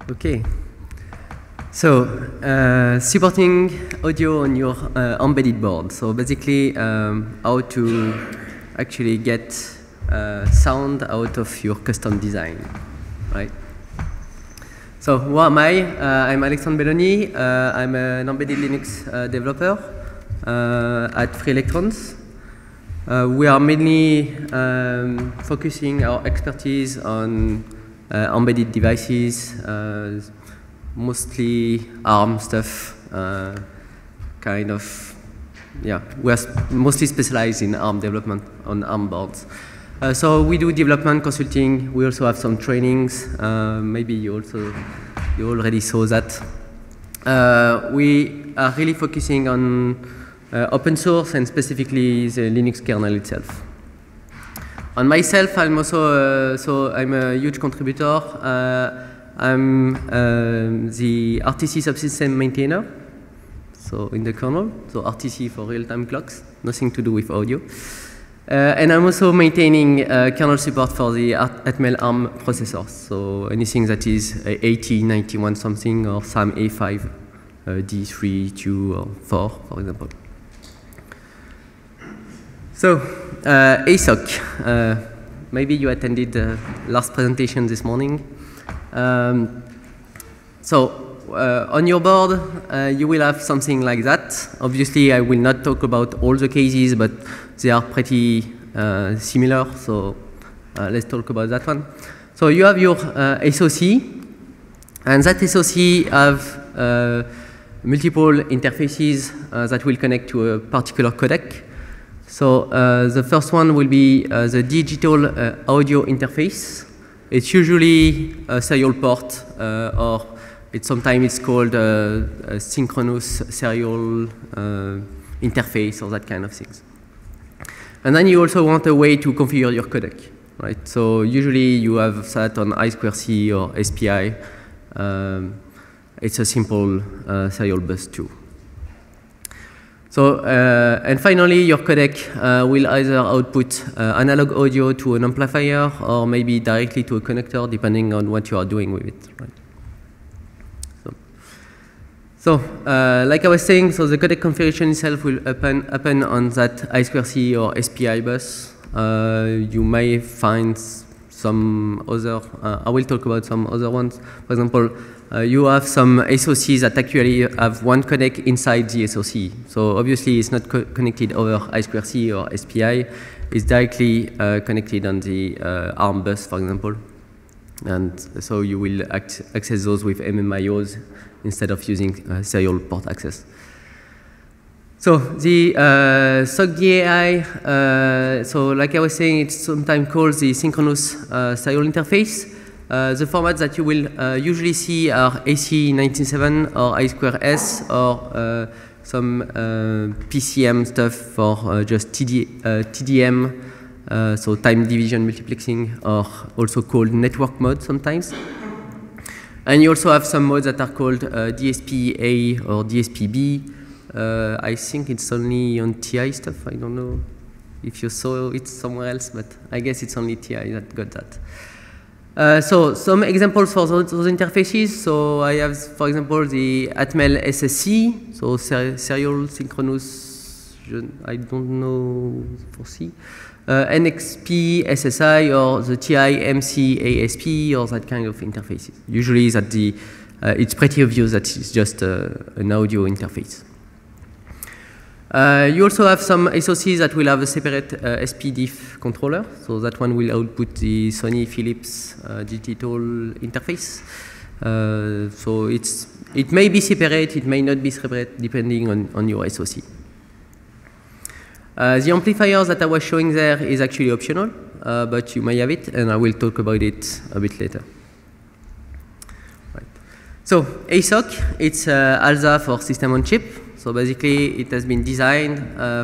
Okay. So, supporting audio on your embedded board. So basically, how to actually get sound out of your custom design, right? So who am I? I'm Alexandre Belloni. I'm an embedded Linux developer at Free Electrons. We are mainly focusing our expertise on embedded devices, mostly ARM stuff, kind of, yeah, we're mostly specialized in ARM development on ARM boards. So we do development consulting. We also have some trainings. Maybe you already saw that. We are really focusing on open source and specifically the Linux kernel itself. On myself, I'm also I'm a huge contributor. I'm the RTC subsystem maintainer, so in the kernel, so RTC for real-time clocks, nothing to do with audio. And I'm also maintaining kernel support for the Atmel ARM processors, so anything that is 80, 91 something, or some A5, D3, 2, or 4, for example. So, ASOC. Maybe you attended the last presentation this morning. On your board, you will have something like that. Obviously, I will not talk about all the cases, but they are pretty similar, so let's talk about that one. So you have your SoC, and that SoC have multiple interfaces that will connect to a particular codec. So the first one will be the digital audio interface. It's usually a serial port, or sometimes it's called a synchronous serial interface, or that kind of things. And then you also want a way to configure your codec, right? So usually you have that on I2C or SPI. It's a simple serial bus too. So, and finally, your codec will either output analog audio to an amplifier or maybe directly to a connector, depending on what you are doing with it, right? So, like I was saying, so the codec configuration itself will happen on that I2C or SPI bus. You may find some other, I will talk about some other ones. For example, you have some SoCs that actually have one codec inside the SoC. So obviously it's not connected over I2C or SPI. It's directly connected on the ARM bus, for example. And so you will access those with MMIOs instead of using serial port access. So the SOC-DAI, so like I was saying, it's sometimes called the synchronous serial interface. The formats that you will usually see are AC197 or I2S or some PCM stuff for just TDM, so time division multiplexing, or also called network mode sometimes. And you also have some modes that are called DSP-A or DSP-B. I think it's only on TI stuff. I don't know if you saw it somewhere else, but I guess it's only TI that got that. So some examples for those interfaces. So I have, for example, the Atmel SSC, so serial synchronous, I don't know for C. NXP SSI or the TI MC ASP or that kind of interfaces. Usually that it's pretty obvious that it's just an audio interface. You also have some SoCs that will have a separate SPDIF controller, so that one will output the Sony Philips digital interface. So it may be separate, it may not be separate, depending on your SoC. The amplifiers that I was showing there is actually optional, but you may have it, and I will talk about it a bit later. Right. So ASOC, it's ALSA for system on chip. So basically, it has been designed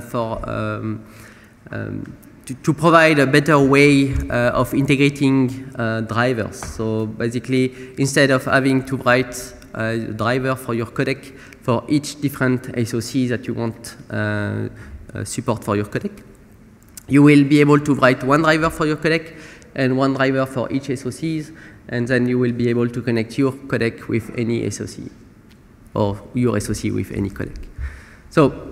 to provide a better way of integrating drivers. So basically, instead of having to write a driver for your codec for each different SoC that you want support for your codec, you will be able to write one driver for your codec and one driver for each SoCs, and then you will be able to connect your codec with any SoC, or your SoC with any codec. So,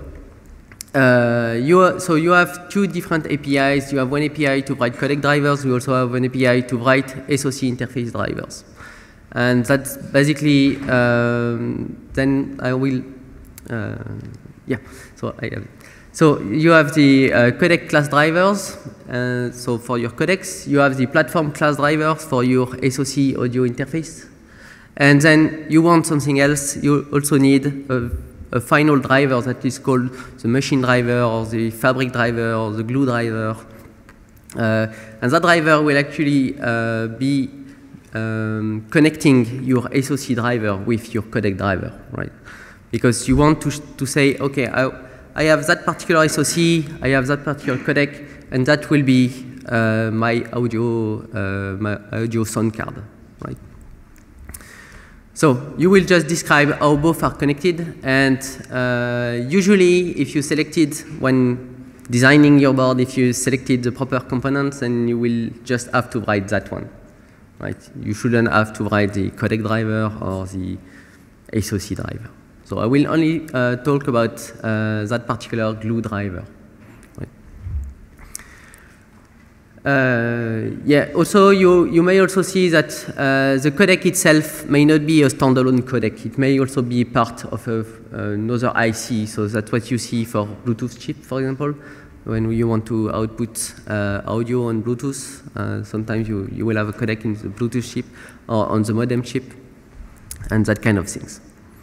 you have two different APIs. You have one API to write codec drivers. You also have one API to write SoC interface drivers. And that's basically, then I will, yeah, so you have the codec class drivers. So for your codecs, you have the platform class drivers for your SoC audio interface. And then you want something else. You also need a final driver that is called the machine driver, or the fabric driver, or the glue driver. And that driver will actually be connecting your SoC driver with your codec driver, right? Because you want to say, okay, I have that particular SoC, I have that particular codec, and that will be my audio sound card, right? So you will just describe how both are connected, and usually if you selected, when designing your board, if you selected the proper components, then you will just have to write that one, right? You shouldn't have to write the codec driver or the SoC driver. So I will only talk about that particular glue driver. Yeah, also you may also see that the codec itself may not be a standalone codec. It may also be part of another IC. So that's what you see for Bluetooth chip, for example. When you want to output audio on Bluetooth, sometimes you will have a codec in the Bluetooth chip or on the modem chip, and that kind of things.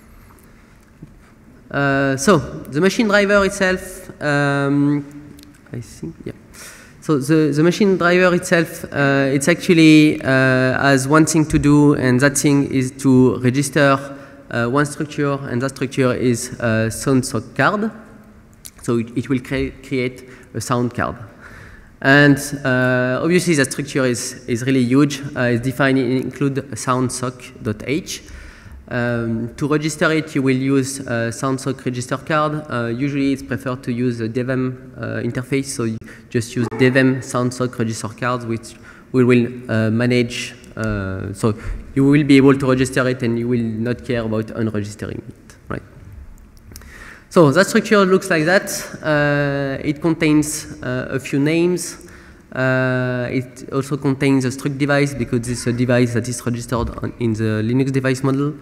So the machine driver itself, I think, yeah. So the machine driver itself, it's actually has one thing to do, and that thing is to register one structure, and that structure is a sound sock card. So it will create a sound card. And obviously that structure is really huge. It's defined include soundsock.h. To register it, you will use a soundsock register card. Usually it's preferred to use a DevM interface, so you just use DevM soundsock register cards, which we will manage. So you will be able to register it, and you will not care about unregistering it, right? So that structure looks like that. It contains a few names. It also contains a struct device, because it's a device that is registered in the Linux device model.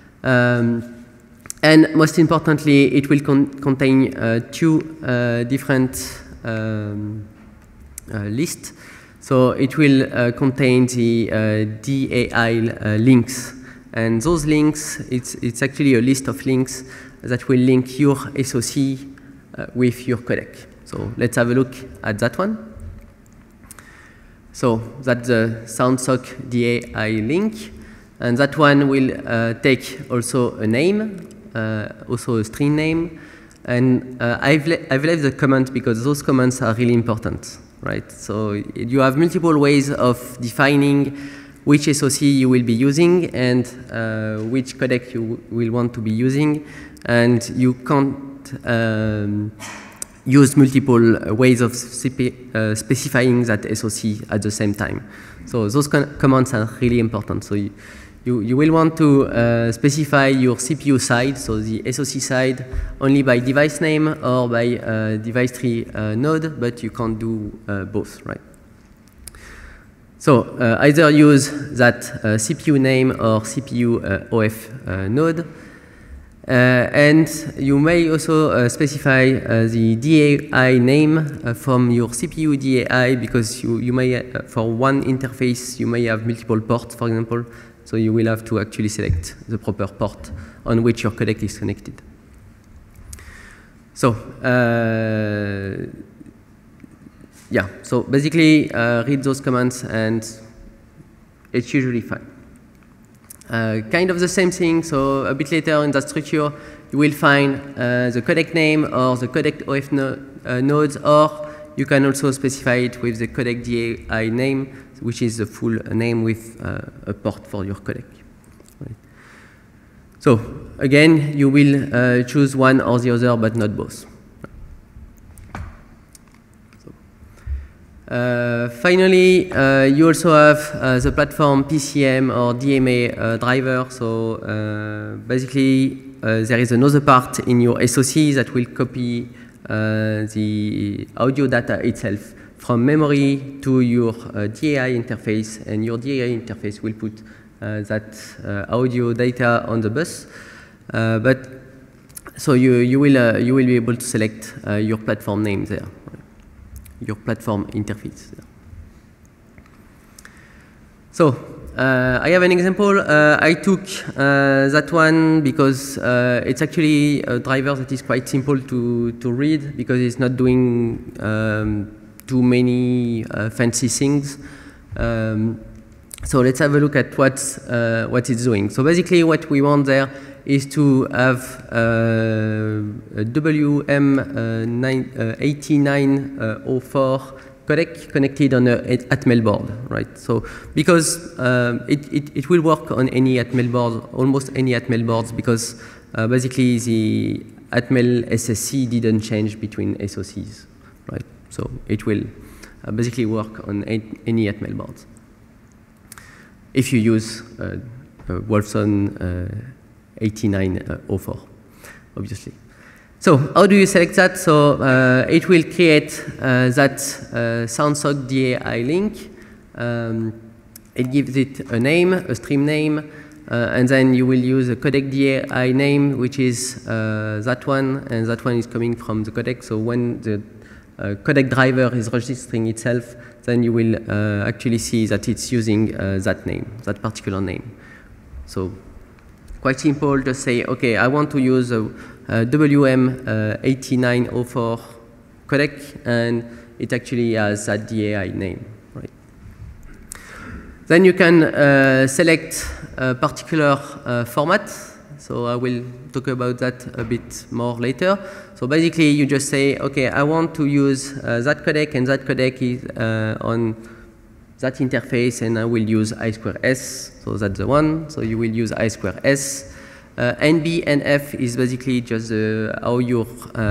And most importantly, it will contain two different lists. So it will contain the DAI links. And those links, it's actually a list of links that will link your SoC with your codec. So let's have a look at that one. So that's the soundsock DAI link, and that one will take also a name, also a string name, and I've left the comment because those comments are really important, right? So you have multiple ways of defining which SoC you will be using and which codec you will want to be using, and you can't use multiple ways of specifying that SoC at the same time. So those commands are really important. So you will want to specify your CPU side, so the SoC side, only by device name or by device tree node, but you can't do both, right? So either use that CPU name or CPU OF node. And you may also specify the DAI name from your CPU DAI, because you may, for one interface, you may have multiple ports, for example. So you will have to actually select the proper port on which your codec is connected. So, yeah, so basically read those commands and it's usually fine. Kind of the same thing, so a bit later in that structure, you will find the codec name or the codec OF nodes, or you can also specify it with the codec DAI name, which is the full name with a port for your codec. Right. So again, you will choose one or the other, but not both. Finally, you also have the platform PCM or DMA driver. So basically, there is another part in your SoC that will copy the audio data itself from memory to your DAI interface, and your DAI interface will put that audio data on the bus. So you will be able to select your platform name there, your platform interface there. So I have an example. I took that one because it's actually a driver that is quite simple to read because it's not doing too many fancy things. So let's have a look at what it's doing. So basically what we want there is to have a WM8904 codec connected on an Atmel board, right? So because it will work on any Atmel board, almost any Atmel boards, because basically the Atmel SSC didn't change between SoCs, right? So it will basically work on any Atmel boards if you use Wolfson 8904, obviously. So how do you select that? So it will create that SoundSock DAI link. It gives it a name, a stream name, and then you will use a codec DAI name, which is that one, and that one is coming from the codec. So when the codec driver is registering itself, then you will actually see that it's using that name, that particular name. So quite simple, just say, okay, I want to use a WM8904 codec, and it actually has that DAI name, right? Then you can select a particular format. So I will talk about that a bit more later. So basically, you just say, okay, I want to use that codec, and that codec is on that interface, and I will use I2S. So that's the one. So you will use I2S. NB and F is basically just how your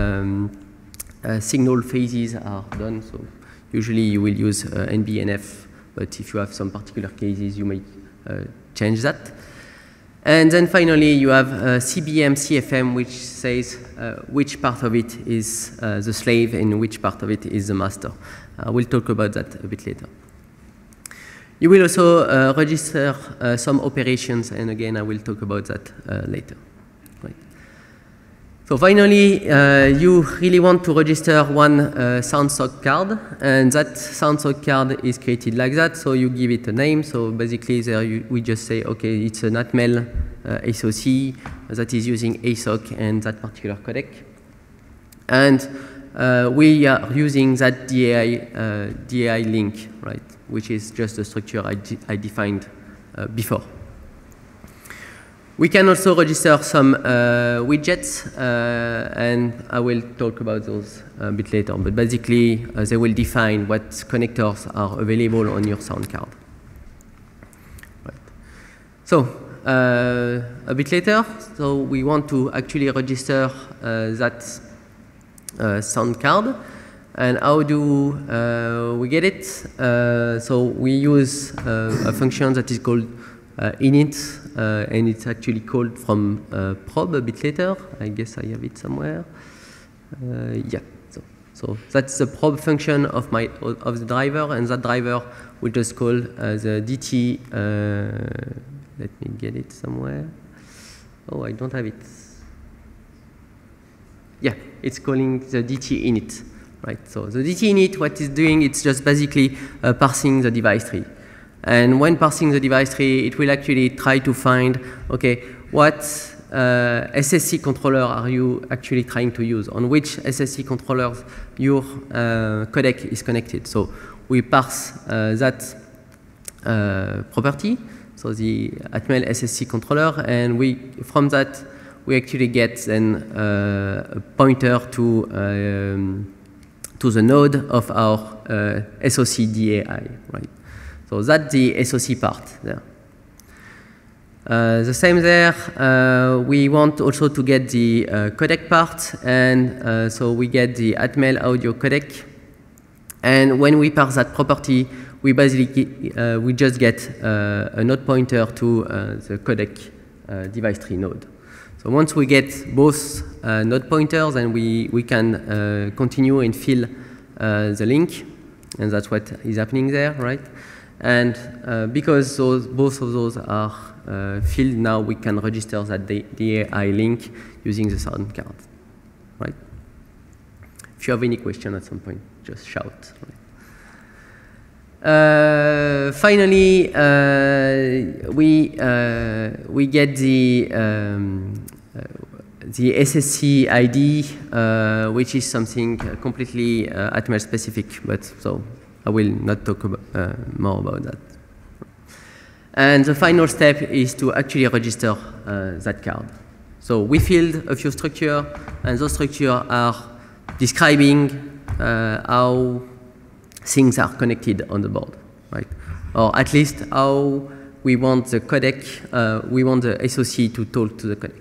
signal phases are done. So usually you will use NB and F, but if you have some particular cases, you may change that. And then finally, you have CBM, CFM, which says which part of it is the slave and which part of it is the master. We'll talk about that a bit later. You will also register some operations, and again, I will talk about that later. Right. So finally, you really want to register one SoundSock card, and that SoundSock card is created like that. So you give it a name. So basically, there we just say, okay, it's an Atmel SoC that is using ASOC and that particular codec, and we are using that DAI link, right? Which is just the structure I defined before. We can also register some widgets, and I will talk about those a bit later. But basically, they will define what connectors are available on your sound card. Right. So a bit later, so we want to actually register that sound card. And how do we get it? So we use a function that is called init, and it's actually called from probe a bit later. I guess I have it somewhere. Yeah. So that's the probe function of the driver, and that driver will just call the DT. Let me get it somewhere. Oh, I don't have it. Yeah, it's calling the DT init. Right, so the DT init, what it's doing, it's just basically parsing the device tree. And when parsing the device tree, it will actually try to find, okay, what SSC controller are you actually trying to use? On which SSC controllers your codec is connected? So we parse that property, so the Atmel SSC controller, and from that, we actually get then a pointer to the node of our SoC DAI, right? So that's the SoC part there. The same there, we want also to get the codec part, and so we get the Atmel audio codec, And when we parse that property, we basically we just get a node pointer to the codec device tree node. So once we get both node pointers, then we can continue and fill the link, and that's what is happening there, right? And because both of those are filled, now we can register that DAI link using the sound card, right? If you have any question at some point, just shout. Right? Finally, we get the SSC ID, which is something completely Atmel specific, but so I will not talk more about that. And the final step is to actually register that card. So we filled a few structures, and those structures are describing how things are connected on the board, right? Or at least how we want the codec, we want the SoC to talk to the codec.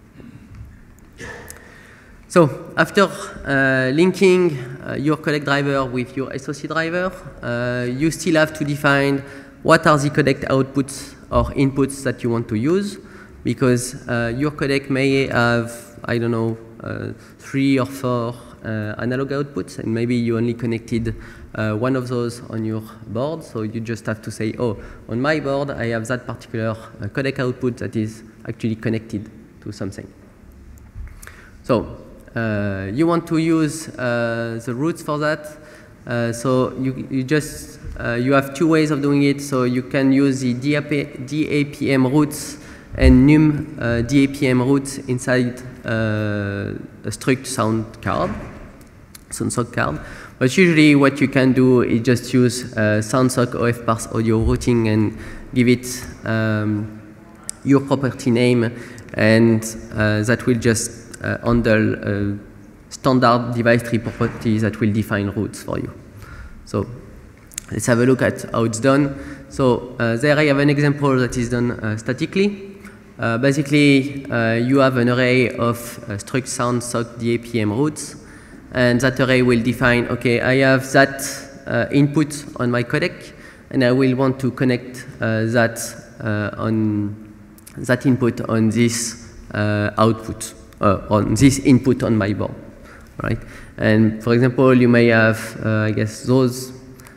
So after linking your codec driver with your SoC driver, you still have to define what are the codec outputs or inputs that you want to use, because your codec may have, I don't know, 3 or 4 analog outputs, and maybe you only connected one of those on your board, so you just have to say, oh, on my board I have that particular codec output that is actually connected to something. So you want to use the roots for that. So you have 2 ways of doing it. So you can use the DAPM roots and num DAPM roots inside a struct sound card, soundsock card. But usually what you can do is just use soundsock OF_parse audio routing and give it your property name, and that will just handle standard device tree properties that will define roots for you. So let's have a look at how it's done. So there I have an example that is done statically. Basically, you have an array of struct soundsock DAPM roots, and that array will define, okay, I have that input on my codec, and I will want to connect that input on this output, on this input on my board, right? And for example, you may have, I guess, those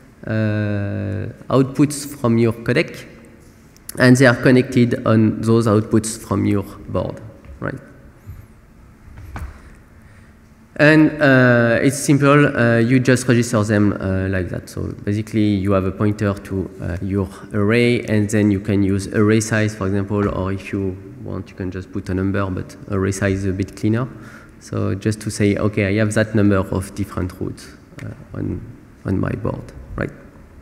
outputs from your codec, and they are connected on those outputs from your board, right? And it's simple, you just register them like that. So basically, you have a pointer to your array, and then you can use array size, for example, or if you want, you can just put a number, but array size is a bit cleaner. So just to say, okay, I have that number of different roots on my board, right?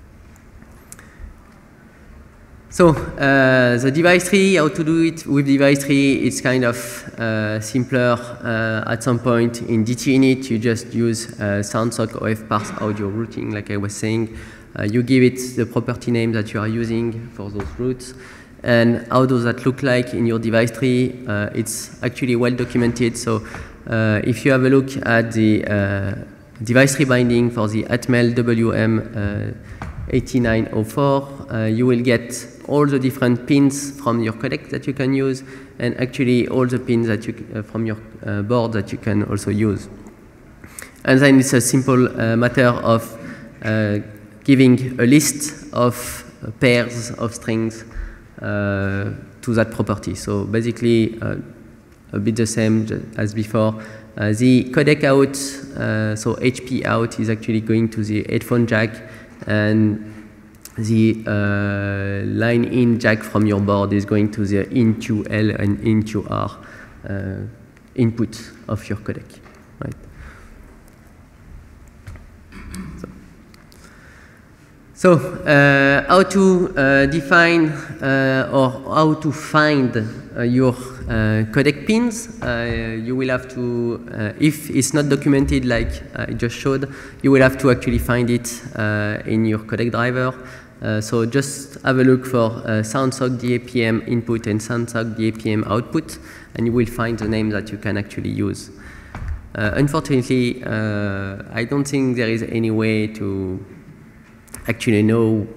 So the device tree, how to do it with device tree, it's kind of simpler. At some point in DTinit, you just use soundsock OF_parse audio routing, like I was saying. You give it the property name that you are using for those roots. And how does that look like in your device tree? It's actually well documented. So if you have a look at the device tree binding for the Atmel WM8904, you will get all the different pins from your codec that you can use, and actually all the pins that you from your board that you can also use. And then it's a simple matter of giving a list of pairs of strings to that property. So basically, a bit the same as before. The codec out, so HP out, is actually going to the headphone jack, and the line in jack from your board is going to the in L and in R input of your codec, right? So how to define or how to find your codec pins? You will have to, if it's not documented like I just showed, you will have to actually find it in your codec driver. So just have a look for soundsock DAPM input and soundsock DAPM output, and you will find the name that you can actually use. Unfortunately, I don't think there is any way to actually know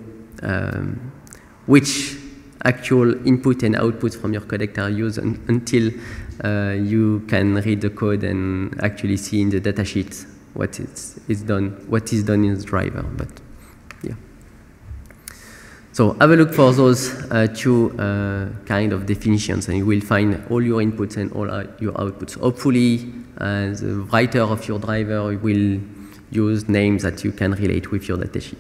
which actual input and output from your codec are used until you can read the code and actually see in the datasheet what is done in the driver. But yeah. So have a look for those two kind of definitions, and you will find all your inputs and all your outputs. Hopefully, the writer of your driver will use names that you can relate with your datasheet.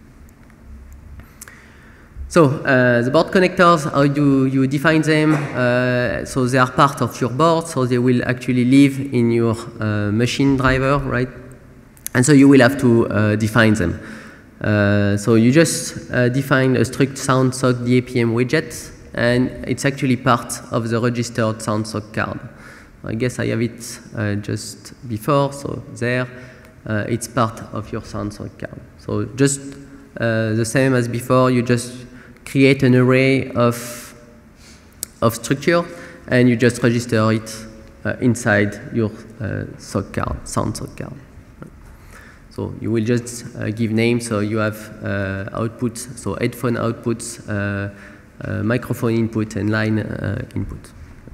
So the board connectors, how do you define them? So they are part of your board, so they will actually live in your machine driver, right? And so you will have to define them. So you just define a struct soundsock DAPM widget, and it's actually part of the registered soundsock card. I guess I have it just before, so there, it's part of your soundsock card. So just the same as before, you just create an array of structure, and you just register it inside your soundsock card. So you will just give names, so you have outputs, so headphone outputs, microphone input, and line input.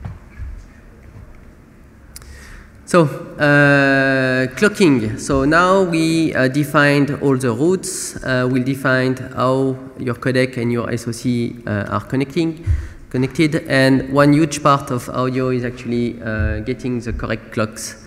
So clocking. So now we defined all the routes. We defined how your codec and your SoC are connected, and one huge part of audio is actually getting the correct clocks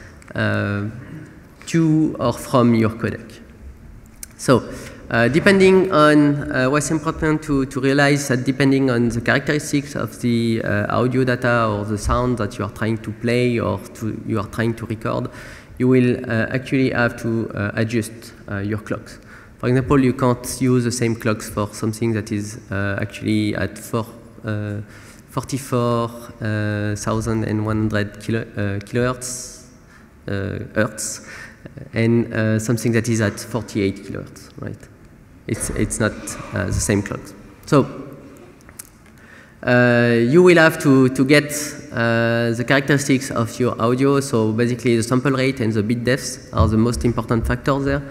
to or from your codec. So depending on what's important to realize that depending on the characteristics of the audio data or the sound that you are trying to play or you are trying to record, you will actually have to adjust your clocks. For example, you can't use the same clocks for something that is actually at 44,100 kilohertz, hertz, and something that is at 48 kilohertz, right? It's not the same clock. So you will have to get the characteristics of your audio. So basically, the sample rate and the bit depths are the most important factors there.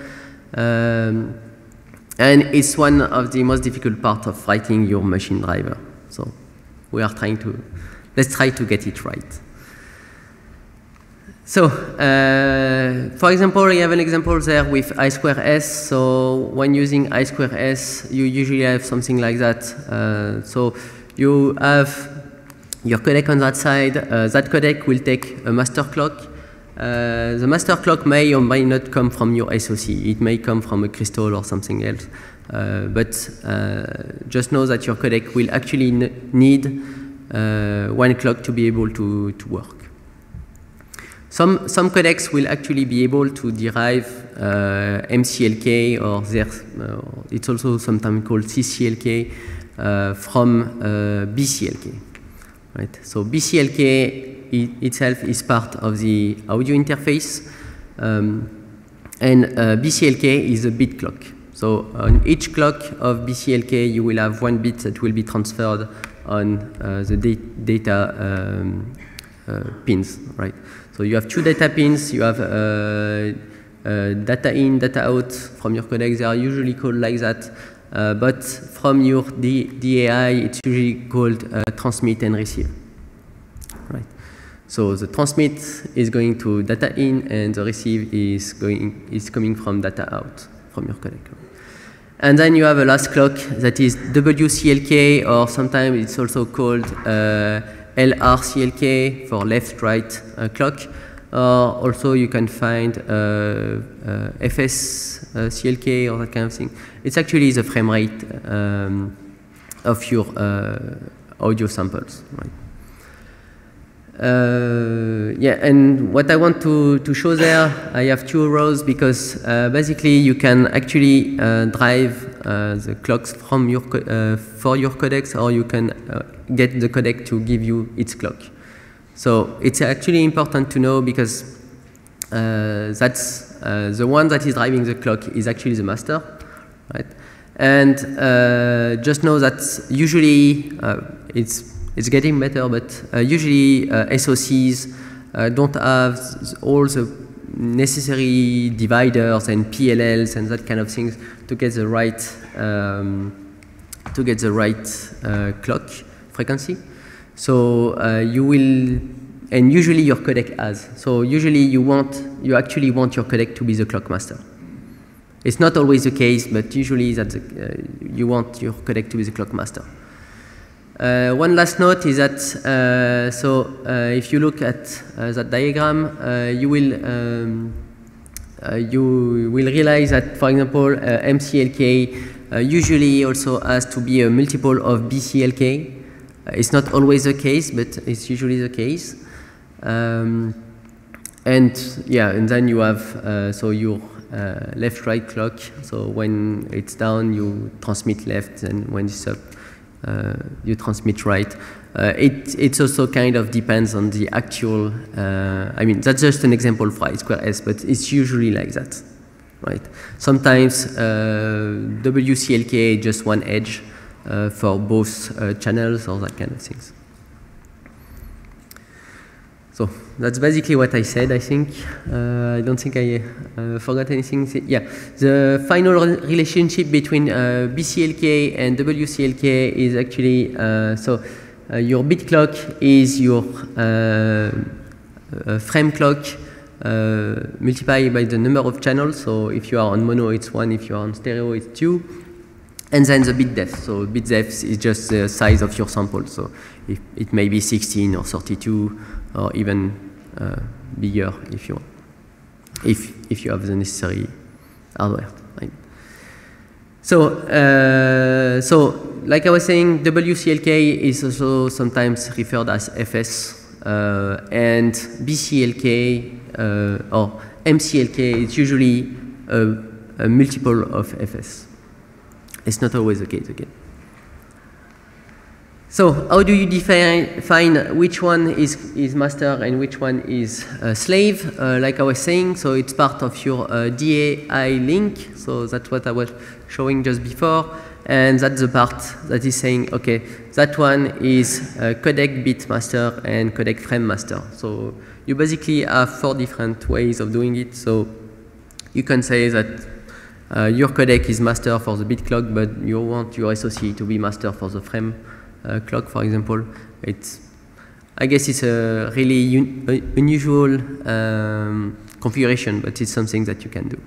And it's one of the most difficult parts of writing your machine driver. So let's try to get it right. So, for example, I have an example there with I2S. So when using I2S, you usually have something like that. So you have your codec on that side. That codec will take a master clock. The master clock may or may not come from your SoC. It may come from a crystal or something else. But just know that your codec will actually need one clock to be able to work. Some codecs will actually be able to derive MCLK, or it's also sometimes called CCLK, from BCLK. Right? So BCLK itself is part of the audio interface, and BCLK is a bit clock. So on each clock of BCLK, you will have one bit that will be transferred on the data pins, right? So you have two data pins. You have data in, data out from your codec. They are usually called like that. But from your DAI, it's usually called transmit and receive. Right. So the transmit is going to data in, and the receive is coming from data out from your codec. And then you have a last clock that is WCLK, or sometimes it's also called LRCLK for left-right clock. Also, you can find FSCLK or that kind of thing. It's actually the frame rate of your audio samples, right? Yeah, and what I want to show there, I have two rows because basically you can actually drive the clocks from your for your codecs, or you can get the codec to give you its clock. So it's actually important to know because that's the one that is driving the clock is actually the master, right? And just know that usually it's getting better, but usually SoCs don't have all the necessary dividers and PLLs and that kind of things to get the right clock frequency. So you will, and usually your codec has. So usually you actually want your codec to be the clock master. It's not always the case, but usually that you want your codec to be the clock master. One last note is that, if you look at that diagram, you will realize that, for example, MCLK usually also has to be a multiple of BCLK. It's not always the case, but it's usually the case. And then you have your left-right clock. So when it's down, you transmit left, and when it's up, you transmit right. It also kind of depends on the actual, I mean, that's just an example for I2S, but it's usually like that, right? Sometimes WCLK just one edge for both channels or that kind of things. So that's basically what I said, I think. I don't think I forgot anything. Yeah, the final relationship between BCLK and WCLK is actually, your bit clock is your frame clock multiplied by the number of channels. So if you are on mono, it's 1. If you are on stereo, it's 2. And then the bit depth. So bit depth is just the size of your sample. So it may be 16 or 32 or even bigger if you want, if you have the necessary hardware. Right? So like I was saying, WCLK is also sometimes referred as FS, and BCLK or MCLK is usually a multiple of FS. It's not always the case again. So how do you define which one is master and which one is slave? Like I was saying, so it's part of your DAI link. So that's what I was showing just before. And that's the part that is saying, okay, that one is codec bit master and codec frame master. So you basically have 4 different ways of doing it. So you can say that your codec is master for the bit clock, but you want your SoC to be master for the frame clock, for example. I guess it's a really unusual configuration, but it's something that you can do.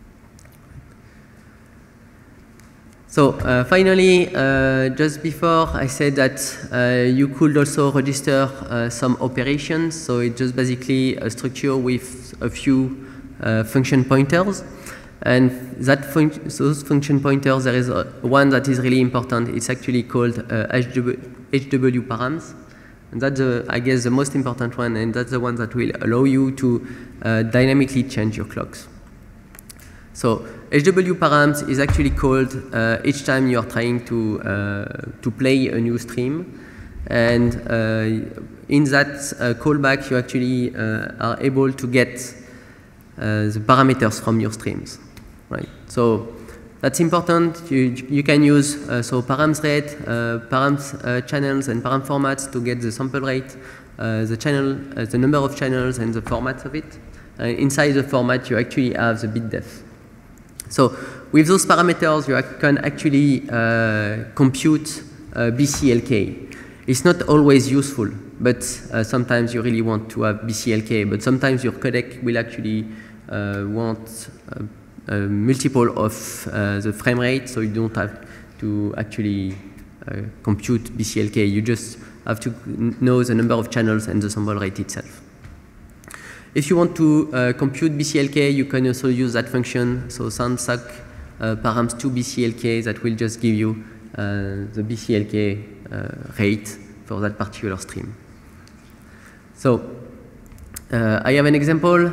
So finally, just before I said that you could also register some operations. So it's just basically a structure with a few function pointers. And those function pointers, there is one that is really important. It's actually called HW params. And that's, I guess, the most important one, and that's the one that will allow you to dynamically change your clocks. So HW params is actually called each time you are trying to play a new stream. And in that callback, you actually are able to get the parameters from your streams. Right. So that's important. You can use params rate, params channels, and param formats to get the sample rate, the number of channels, and the formats of it. Inside the format, you actually have the bit depth. So with those parameters, you can actually compute BCLK. It's not always useful, but sometimes you really want to have BCLK. But sometimes your codec will actually want a multiple of the frame rate, so you don't have to actually compute BCLK. You just have to know the number of channels and the sample rate itself. If you want to compute BCLK, you can also use that function, so soundsac params2 BCLK, that will just give you the BCLK rate for that particular stream. So I have an example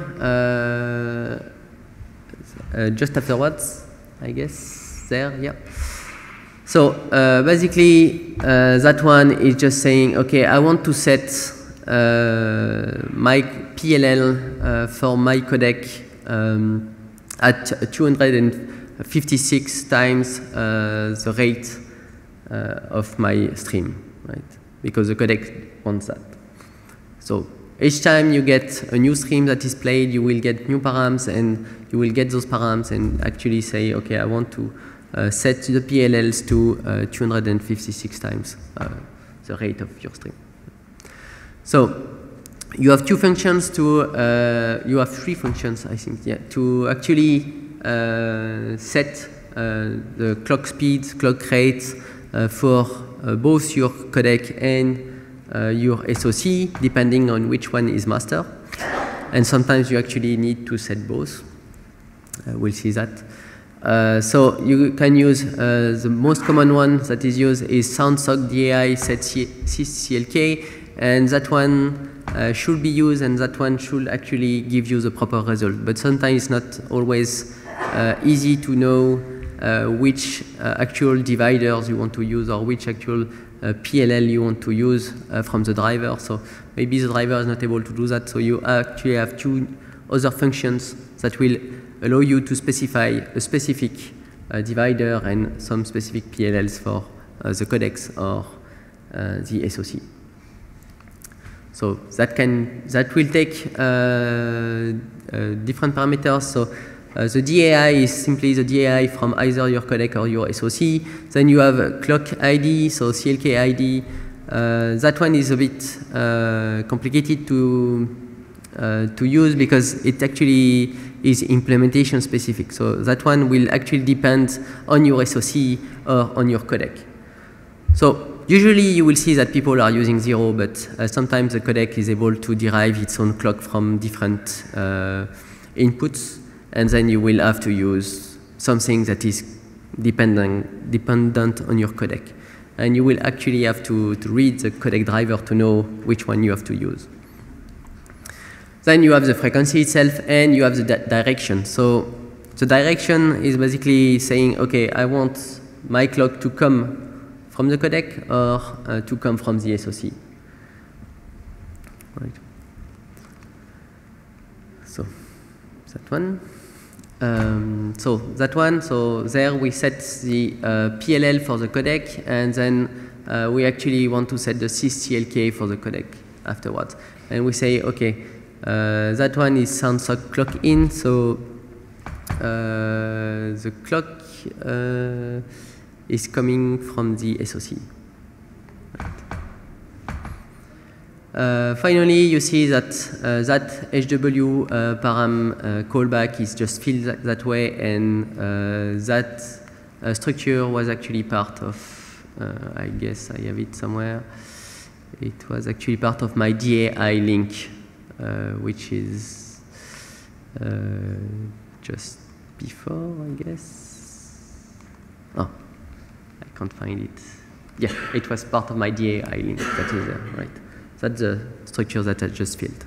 just afterwards, I guess, there, yeah. So basically, that one is just saying, okay, I want to set my PLL for my codec at 256 times the rate of my stream, right? Because the codec wants that. So each time you get a new stream that is played, you will get new params, and you will get those params and actually say, okay, I want to set the PLLs to 256 times the rate of your stream. So you have two functions to, you have three functions, I think, yeah, to actually set the clock speed, clock rate for both your codec and your SoC, depending on which one is master. And sometimes you actually need to set both. We'll see that. So you can use the most common one that is used is soundsock DAI set sysclk, and that one should be used, and that one should actually give you the proper result. But sometimes it's not always easy to know which actual dividers you want to use or which actual PLL you want to use from the driver. So maybe the driver is not able to do that. So you actually have two other functions that will allow you to specify a specific divider and some specific PLLs for the codecs or the SoC. So that will take different parameters. So the DAI is simply the DAI from either your codec or your SoC. Then you have clock ID, so CLK ID. That one is a bit complicated to use because it actually is implementation specific. So that one will actually depend on your SoC or on your codec. So usually you will see that people are using 0, but sometimes the codec is able to derive its own clock from different inputs. And then you will have to use something that is dependent on your codec. And you will actually have to read the codec driver to know which one you have to use. Then you have the frequency itself, and you have the direction. So the direction is basically saying, okay, I want my clock to come from the codec or to come from the SoC. Right. So that one. So that one, so there we set the PLL for the codec, and then we actually want to set the sysclk for the codec afterwards. And we say, okay, that one is soundsock clock in, so the clock is coming from the SoC. Finally, you see that that HW param callback is just filled that way, and that structure was actually part of, I guess I have it somewhere, it was actually part of my DAI link, which is just before, I guess. Oh, I can't find it. Yeah, it was part of my DAI link, that is there, right. That's the structure that I just filled.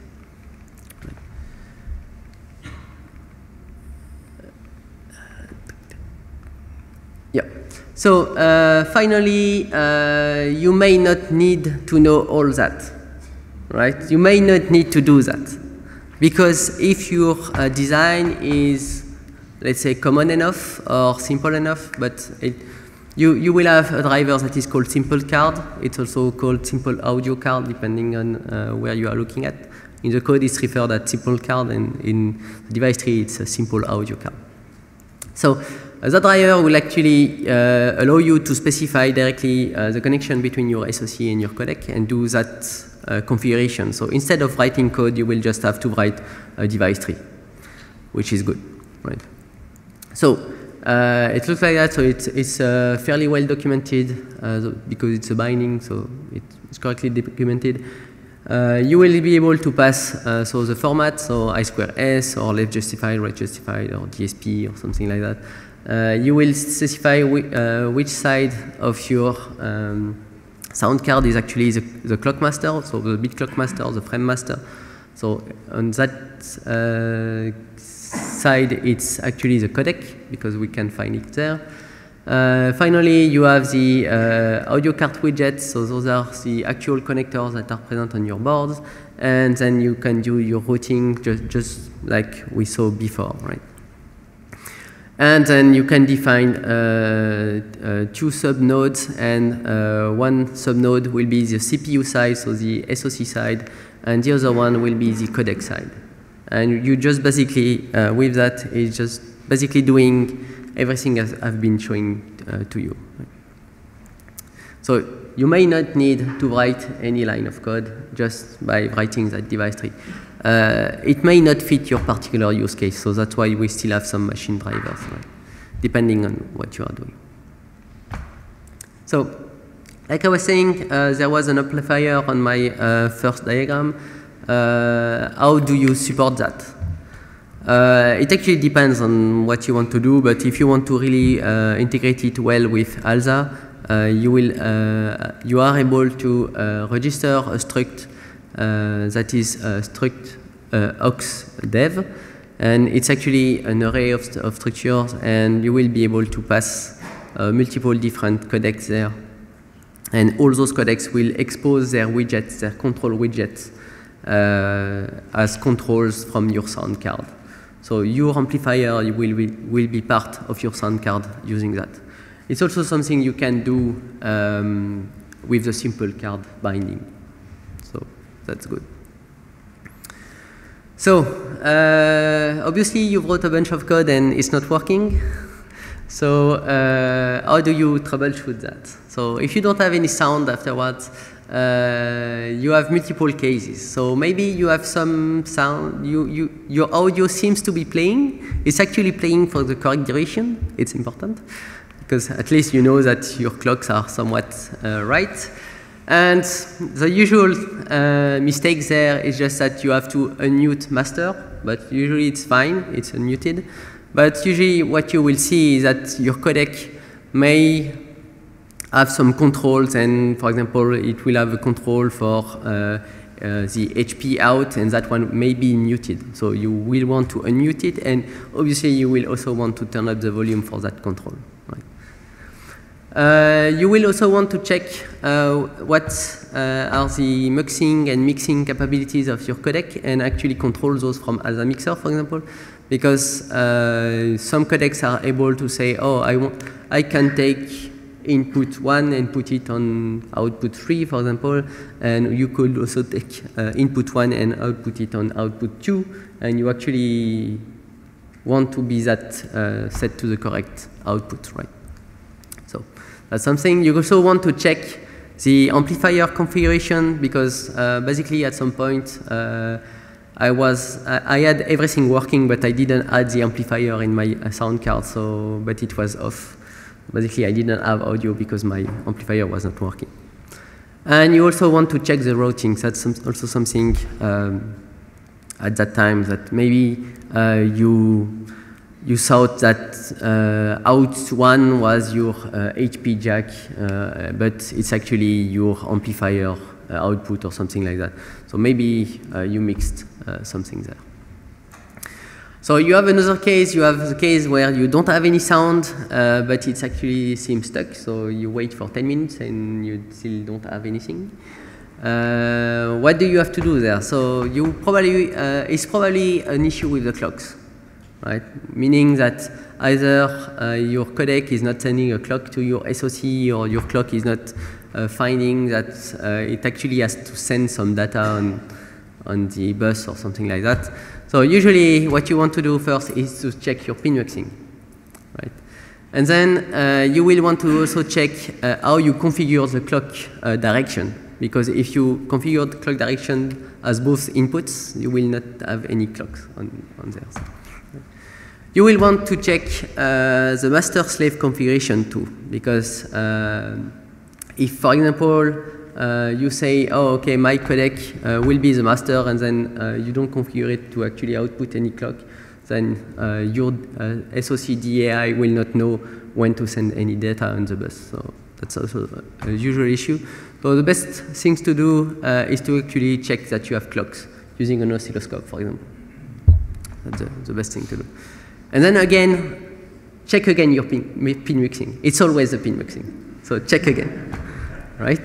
Yeah. So finally, you may not need to know all that, right? You may not need to do that, because if your design is, let's say, common enough or simple enough, but you will have a driver that is called simple card. It's also called simple audio card, depending on where you are looking at. In the code, it's referred as simple card, and in the device tree, it's a simple audio card. So that driver will actually allow you to specify directly the connection between your SoC and your codec and do that configuration. So instead of writing code, you will just have to write a device tree, which is good, right? So it looks like that, so it's fairly well documented because it's a binding, so it's correctly documented. You will be able to pass so the format, so I2S or left justified, right justified, or DSP or something like that. You will specify which side of your sound card is actually the clock master, so the bit clock master, the frame master. So on that side, it's actually the codec, because we can find it there. Finally, you have the audio card widgets, so those are the actual connectors that are present on your boards, and then you can do your routing just like we saw before, right? And then you can define 2 subnodes, and one subnode will be the CPU side, so the SoC side, and the other one will be the codec side. And you just basically, with that, is just basically doing everything as I've been showing to you. So you may not need to write any line of code just by writing that device tree. It may not fit your particular use case, so that's why we still have some machine drivers, right? Depending on what you are doing. So, like I was saying, there was an amplifier on my first diagram. How do you support that? It actually depends on what you want to do, but if you want to really integrate it well with ALSA, you are able to register a struct that is struct aux_dev, and it's actually an array of structures, and you will be able to pass multiple different codecs there. And all those codecs will expose their widgets, their control widgets, as controls from your sound card. So your amplifier will be part of your sound card using that. It's also something you can do with the simple card binding. So that's good. So obviously you wrote a bunch of code and it's not working. So how do you troubleshoot that? So if you don't have any sound afterwards, you have multiple cases. So maybe you have some sound, your audio seems to be playing. It's actually playing for the correct duration. It's important, because at least you know that your clocks are somewhat right. And the usual mistake there is just that you have to unmute master, but usually it's fine, it's unmuted. But usually what you will see is that your codec may have some controls, and for example, it will have a control for the HP out, and that one may be muted. So you will want to unmute it, and obviously you will also want to turn up the volume for that control. Right? You will also want to check what are the muxing and mixing capabilities of your codec, and actually control those from ALSA Mixer, for example, because some codecs are able to say, oh, I can take input 1 and put it on output 3, for example, and you could also take input 1 and output it on output 2, and you actually want to be that set to the correct output, right? So that's something. You also want to check the amplifier configuration, because basically at some point I had everything working, but I didn't add the amplifier in my sound card, but it was off. Basically, I didn't have audio because my amplifier was not working. And you also want to check the routing. That's also something at that time that maybe you thought that out 1 was your HP jack, but it's actually your amplifier output or something like that. So maybe you mixed something there. So you have another case. You have the case where you don't have any sound, but it actually seems stuck. So you wait for 10 minutes and you still don't have anything. What do you have to do there? So you probably it's probably an issue with the clocks, right? Meaning that either your codec is not sending a clock to your SoC, or your clock is not finding that it actually has to send some data on the bus or something like that. So usually what you want to do first is to check your pin muxing, right? And then you will want to also check how you configure the clock direction, because if you configure the clock direction as both inputs, you will not have any clocks on there. You will want to check the master-slave configuration too, because if, for example, you say, oh, okay, my codec will be the master, and then you don't configure it to actually output any clock, then your SoC DAI will not know when to send any data on the bus. So that's also a usual issue. So the best things to do is to actually check that you have clocks using an oscilloscope, for example. That's the best thing to do. And then again, check again your pin muxing. It's always the pin muxing. So check again, right?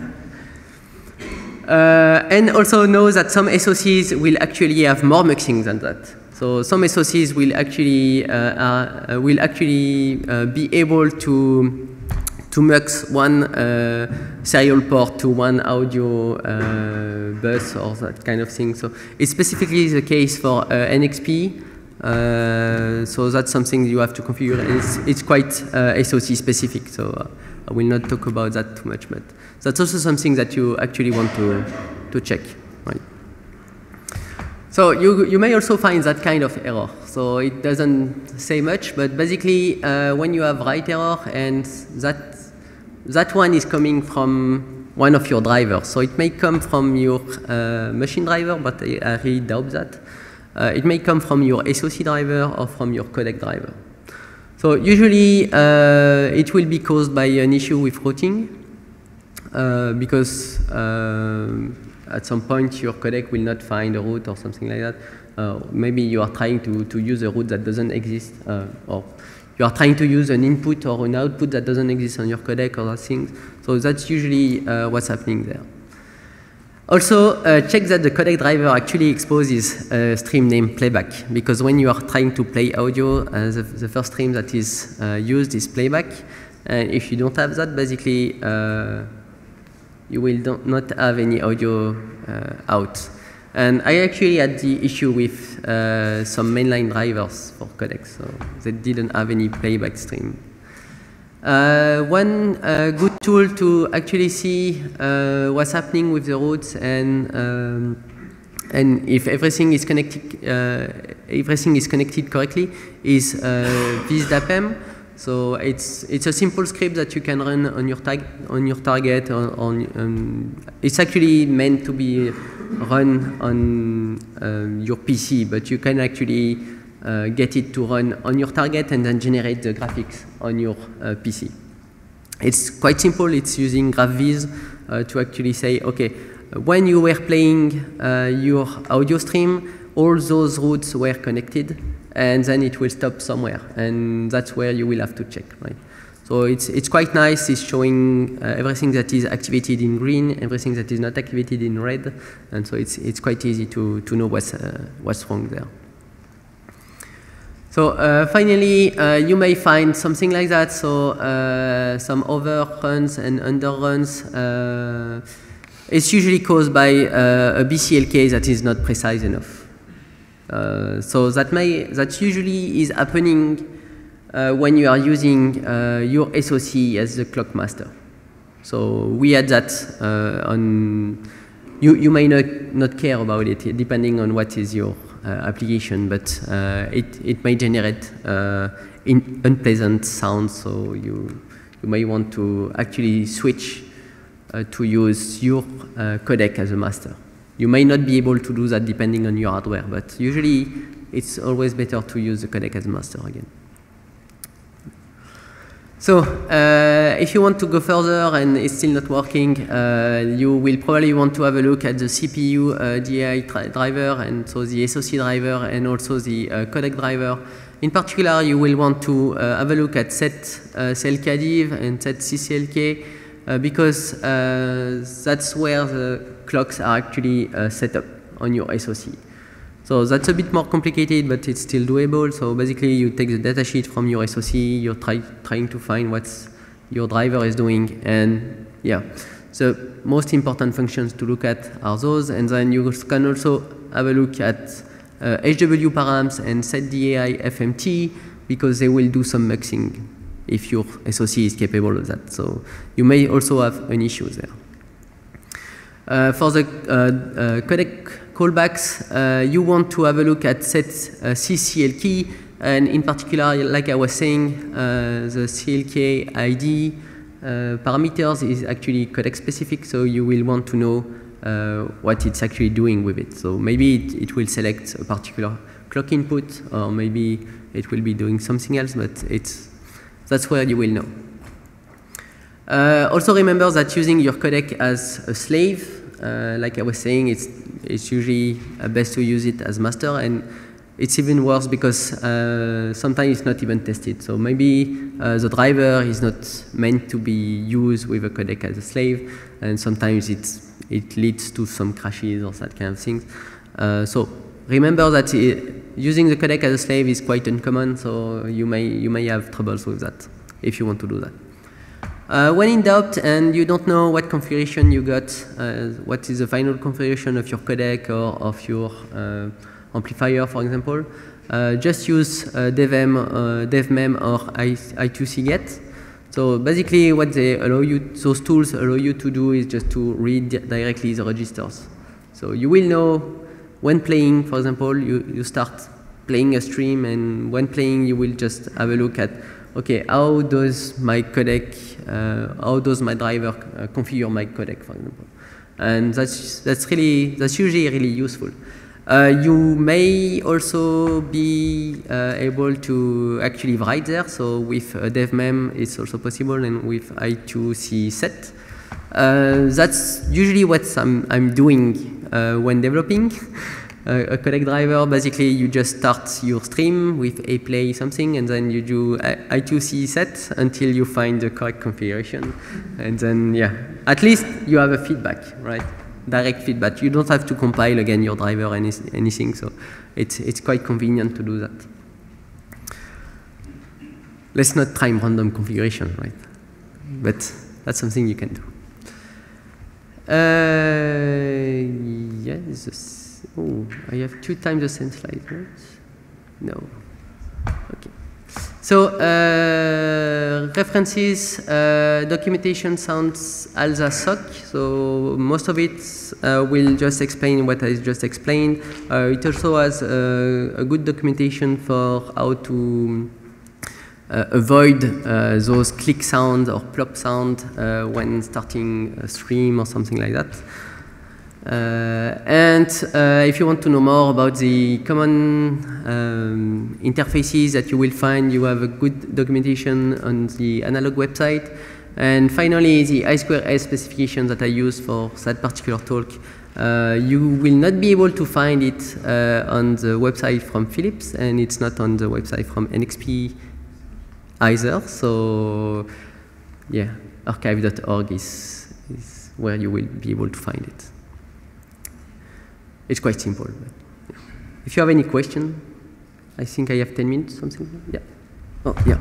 And also know that some SoCs will actually have more muxing than that. So some SoCs will actually be able to to mux one serial port to one audio bus or that kind of thing. So it's specifically the case for NXP. So that's something you have to configure, and it's quite SoC specific. So I will not talk about that too much, but that's also something that you actually want to check, right? So you may also find that kind of error. So it doesn't say much, but basically when you have write error and that one is coming from one of your drivers. So it may come from your machine driver, but I really doubt that. It may come from your SoC driver or from your codec driver. So usually it will be caused by an issue with routing because at some point your codec will not find a route or something like that. Maybe you are trying to use a route that doesn't exist, or you are trying to use an input or an output that doesn't exist on your codec or that things. So that's usually what's happening there. Also, check that the codec driver actually exposes a stream named playback, because when you are trying to play audio, the first stream that is used is playback. And if you don't have that, basically, you will not have any audio out. And I actually had the issue with some mainline drivers for codecs, so they didn't have any playback stream. One good tool to actually see what's happening with the routes and if everything is connected correctly is visdapm. So it's a simple script that you can run on your target. It's actually meant to be run on your PC, but you can actually get it to run on your target and then generate the graphics on your PC. It's quite simple. It's using GraphViz to actually say, okay, when you were playing your audio stream, all those routes were connected, and then it will stop somewhere, and that's where you will have to check, right? So it's quite nice. It's showing everything that is activated in green, everything that is not activated in red, and so it's quite easy to know what's wrong there. So finally, you may find something like that. So some overruns and underruns. It's usually caused by a BCLK that is not precise enough. So that usually is happening when you are using your SoC as the clock master. So we had that on. You may not care about it depending on what is your application, but it may generate unpleasant sounds. So you may want to actually switch to use your codec as a master. You may not be able to do that depending on your hardware, but usually it's always better to use the codec as a master again. So if you want to go further and it's still not working, you will probably want to have a look at the CPU DAI driver, and so the SoC driver, and also the codec driver. In particular, you will want to have a look at set CLKdiv and set CCLK, because that's where the clocks are actually set up on your SoC. So that's a bit more complicated, but it's still doable. So basically, you take the datasheet from your SoC, you're trying to find what your driver is doing, and yeah. The most important functions to look at are those, and then you can also have a look at HW params and setDAI FMT, because they will do some muxing if your SoC is capable of that. So you may also have an issue there. For the codec callbacks, you want to have a look at set CCLK, and in particular, like I was saying, the CLK ID parameters is actually codec specific, so you will want to know what it's actually doing with it. So maybe it will select a particular clock input, or maybe it will be doing something else, but that's where you will know. Also remember that using your codec as a slave, like I was saying, it's usually best to use it as master, and it's even worse because sometimes it's not even tested. So maybe the driver is not meant to be used with a codec as a slave, and sometimes it leads to some crashes or that kind of things. So remember that using the codec as a slave is quite uncommon, so you may have troubles with that if you want to do that. When in doubt and you don't know what configuration you got, what is the final configuration of your codec or of your amplifier, for example, just use devmem or I2C-get. So basically what they allow you, those tools allow you to do is just to read directly the registers. So you will know when playing, for example, you start playing a stream, and when playing you will just have a look at, okay, how does my codec, how does my driver configure my codec, for example. And that's usually really useful. You may also be able to actually write there. So with devmem, it's also possible, and with I2C set. That's usually what I'm doing when developing a codec driver. Basically, you just start your stream with a play something, and then you do I2C set until you find the correct configuration. And then, yeah, at least you have a feedback, right? Direct feedback. You don't have to compile again your driver or anything, so it's quite convenient to do that. Let's not try random configuration, right? But that's something you can do. Yes. Oh, I have 2 times the same slide, right? No. Okay. So references, documentation sounds ALSA SOC. So most of it will just explain what I just explained. It also has a good documentation for how to avoid those click sound or plop sound when starting a stream or something like that. And if you want to know more about the common interfaces that you will find, you have a good documentation on the analog website. And finally, the I2S specification that I use for that particular talk. You will not be able to find it on the website from Philips, and it's not on the website from NXP either. So yeah, archive.org is where you will be able to find it. It's quite simple. But yeah. If you have any question, I think I have 10 minutes, something. Yeah. Oh, yeah.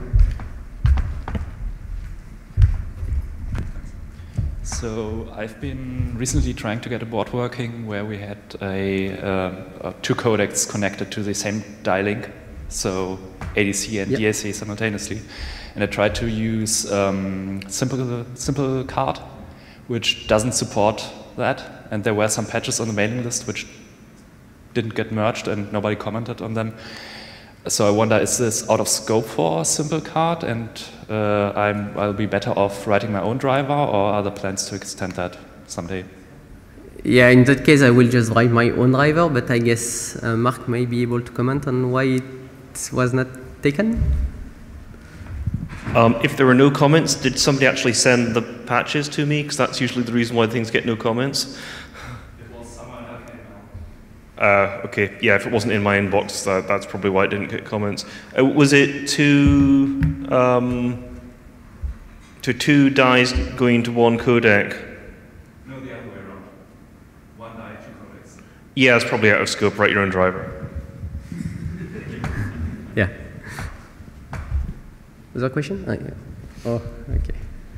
So I've been recently trying to get a board working where we had 2 codecs connected to the same die-link, so ADC and DAC simultaneously. And I tried to use simple card, which doesn't support that. And there were some patches on the mailing list which didn't get merged and nobody commented on them. So I wonder, is this out of scope for simple card, and I'll be better off writing my own driver, or are there plans to extend that someday? Yeah, in that case I will just write my own driver, but I guess Mark may be able to comment on why it was not taken. If there were no comments, did somebody actually send the patches to me? Because that's usually the reason why things get no comments. It was someone that came out. Okay, yeah, if it wasn't in my inbox, that's probably why it didn't get comments. Was it two dies going to one codec? No, the other way around. 1 die, 2 codecs. Yeah, it's probably out of scope. Write your own driver. Yeah. Was there a question? Oh, yeah. Oh, okay.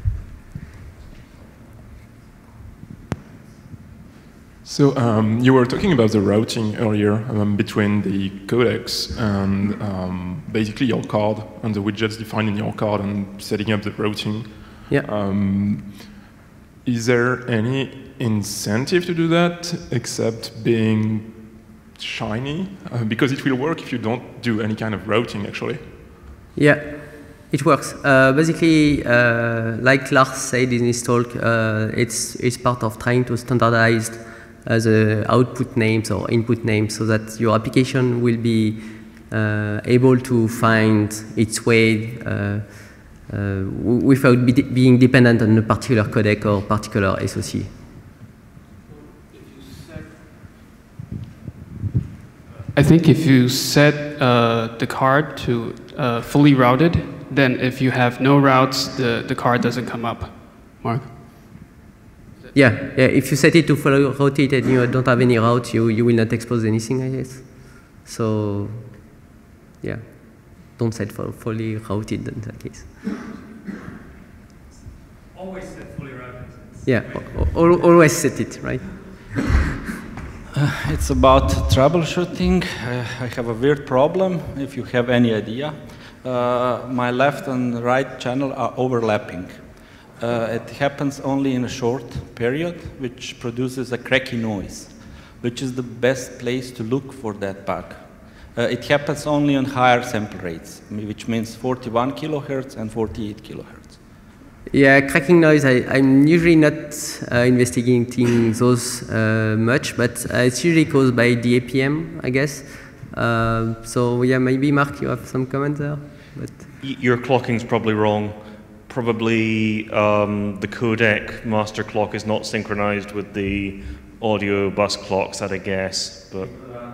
So you were talking about the routing earlier between the codecs and basically your card and the widgets defined in your card and setting up the routing. Yeah. Is there any incentive to do that except being shiny? Because it will work if you don't do any kind of routing, actually. Yeah. It works. Basically, like Lars said in his talk, it's part of trying to standardize the output names or input names so that your application will be able to find its way without being dependent on a particular codec or particular SoC. I think if you set the card to fully routed, then if you have no routes, the card doesn't come up. Mark? Yeah, if you set it to fully routed and you don't have any routes, you will not expose anything, I guess. So, yeah, don't set for fully routed in that case. Yeah, always set it, right? It's about troubleshooting. I have a weird problem, if you have any idea. My left and right channel are overlapping. It happens only in a short period, which produces a cracky noise, which is the best place to look for that bug. It happens only on higher sample rates, which means 41 kilohertz and 48 kilohertz. Yeah, cracking noise, I'm usually not investigating those much, but it's usually caused by the APM, I guess. So yeah, maybe Mark, you have some comment there? But Your clocking's probably wrong. Probably the codec master clock is not synchronized with the audio bus clocks, I'd guess. But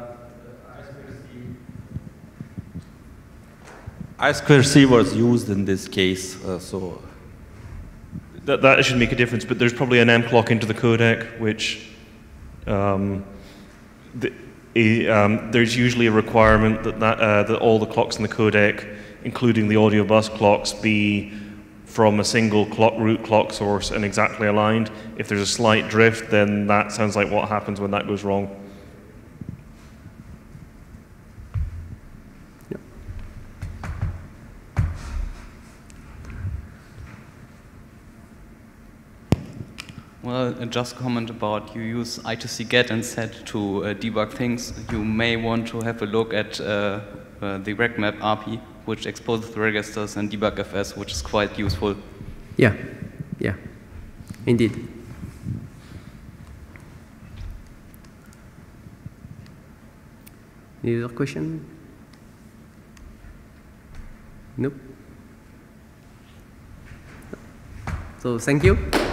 I2C was used in this case, so that should make a difference. But there's probably an M clock into the codec, which there's usually a requirement that all the clocks in the codec, including the audio bus clocks, be from a single root clock source and exactly aligned. If there's a slight drift, then that sounds like what happens when that goes wrong. Well, just comment about you use I2C get and set to debug things. You may want to have a look at the RegMap API, which exposes the registers, and debugfs, which is quite useful. yeah, yeah, indeed. Any other question? Nope. So thank you.